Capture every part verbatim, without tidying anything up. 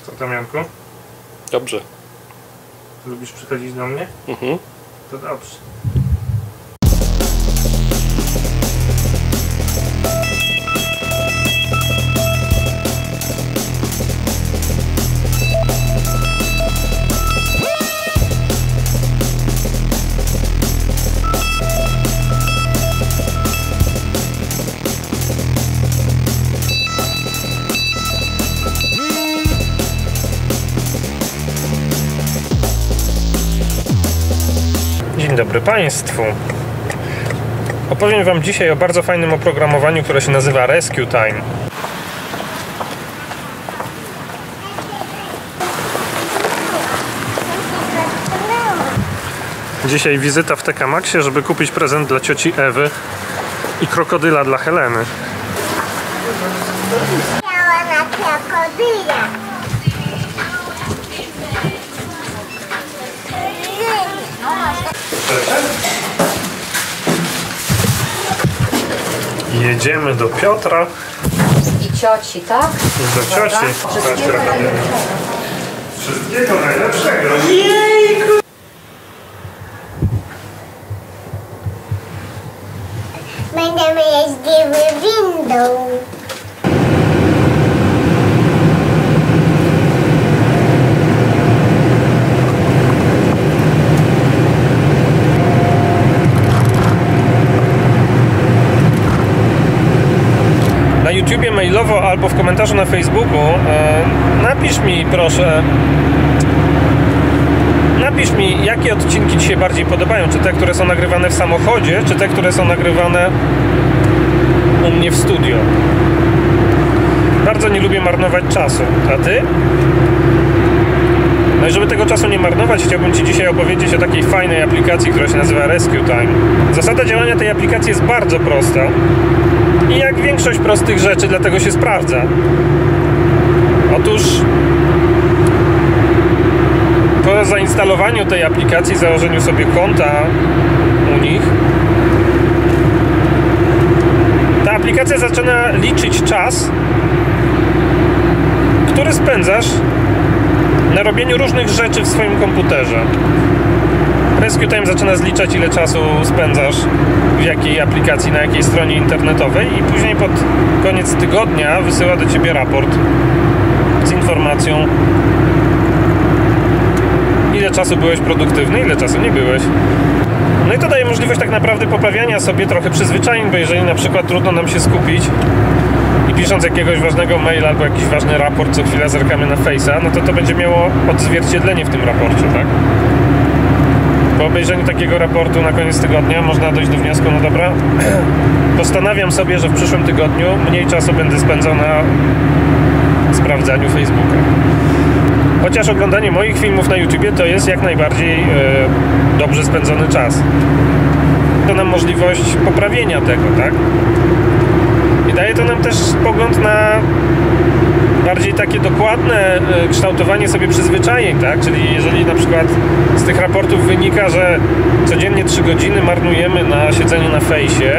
Co tam, Janku? Dobrze. Lubisz przychodzić do mnie? Mhm. To dobrze. Dzień dobry Państwu. Opowiem Wam dzisiaj o bardzo fajnym oprogramowaniu, które się nazywa Rescue Time. Dzisiaj wizyta w T K Maxie, żeby kupić prezent dla cioci Ewy i krokodyla dla Heleny. Chciała na krokodyla. Jedziemy do Piotra. I cioci, tak? I do cioci. Wszystkiego najlepszego. Wszystkiego najlepszego. Jejku! Będziemy jeździły windą. Na YouTubie mailowo albo w komentarzu na Facebooku e, napisz mi proszę napisz mi, jakie odcinki Ci się bardziej podobają, czy te, które są nagrywane w samochodzie, czy te, które są nagrywane u mnie w studio. Bardzo nie lubię marnować czasu. A Ty? No i żeby tego czasu nie marnować, chciałbym Ci dzisiaj opowiedzieć o takiej fajnej aplikacji, która się nazywa Rescue Time. Zasada działania tej aplikacji jest bardzo prosta i jak większość prostych rzeczy, dlatego się sprawdza. Otóż po zainstalowaniu tej aplikacji, założeniu sobie konta u nich, ta aplikacja zaczyna liczyć czas, który spędzasz na robieniu różnych rzeczy w swoim komputerze. Rescue Time zaczyna zliczać, ile czasu spędzasz w jakiej aplikacji, na jakiej stronie internetowej, i później pod koniec tygodnia wysyła do Ciebie raport z informacją, ile czasu byłeś produktywny, ile czasu nie byłeś. No i to daje możliwość tak naprawdę poprawiania sobie trochę przyzwyczajeń, bo jeżeli na przykład trudno nam się skupić i pisząc jakiegoś ważnego maila albo jakiś ważny raport, co chwilę zerkamy na Face'a, no to to będzie miało odzwierciedlenie w tym raporcie, tak? Po obejrzeniu takiego raportu na koniec tygodnia można dojść do wniosku, no dobra, postanawiam sobie, że w przyszłym tygodniu mniej czasu będę spędzał na sprawdzaniu Facebooka. Chociaż oglądanie moich filmów na YouTubie to jest jak najbardziej e, dobrze spędzony czas. To nam możliwość poprawienia tego, tak? I daje to nam też pogląd na bardziej takie dokładne e, kształtowanie sobie przyzwyczajeń, tak? Czyli jeżeli na przykład z tych raportów wynika, że codziennie trzy godziny marnujemy na siedzeniu na fejsie,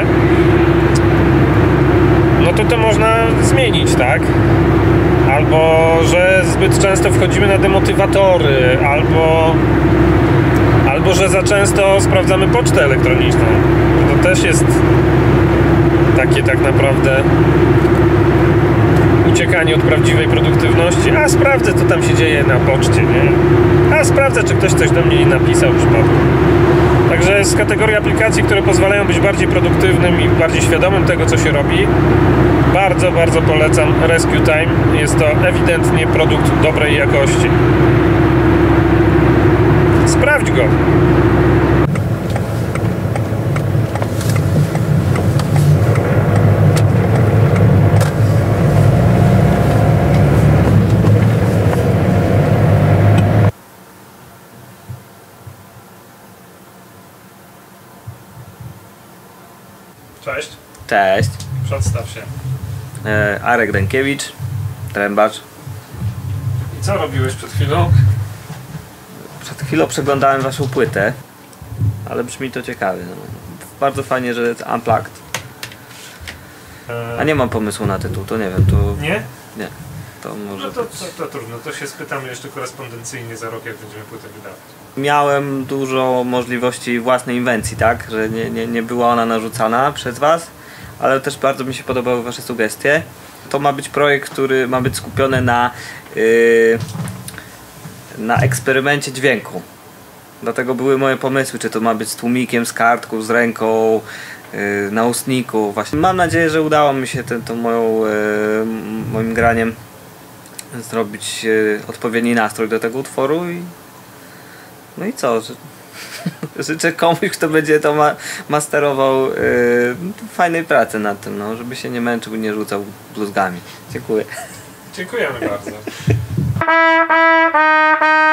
no to to można zmienić, tak? Albo że zbyt często wchodzimy na demotywatory, albo albo że za często sprawdzamy pocztę elektroniczną. To też jest takie tak naprawdę uciekanie od prawdziwej produktywności. A sprawdzę, co tam się dzieje na poczcie, nie? A sprawdzę, czy ktoś coś do mnie nie napisał w przypadku. Także z kategorii aplikacji, które pozwalają być bardziej produktywnym i bardziej świadomym tego, co się robi, bardzo, bardzo polecam Rescue Time. Jest to ewidentnie produkt dobrej jakości. Sprawdź go! Cześć. Cześć. Przedstaw się. E, Arek Rękiewicz, trębacz. I co robiłeś przed chwilą? Przed chwilą przeglądałem waszą płytę, ale brzmi to ciekawie. No. Bardzo fajnie, że jest unplugged. Eee... A nie mam pomysłu na tytuł, to nie wiem, to... Nie? Nie. to może No to, być... to, to trudno, to się spytamy jeszcze korespondencyjnie za rok, jak będziemy płytę wydawać. Miałem dużo możliwości własnej inwencji, tak? Że nie, nie, nie była ona narzucana przez was, ale też bardzo mi się podobały wasze sugestie. To ma być projekt, który ma być skupiony na, yy, na eksperymencie dźwięku. Dlatego były moje pomysły, czy to ma być z tłumikiem, z kartką, z ręką, yy, na ustniku. Właśnie mam nadzieję, że udało mi się ten, tą moją, yy, moim graniem zrobić yy, odpowiedni nastrój do tego utworu i no i co? Ży życzę komuś, kto będzie to ma masterował, yy, fajnej pracy nad tym, no, żeby się nie męczył i nie rzucał bluzgami. Dziękuję. Dziękujemy bardzo.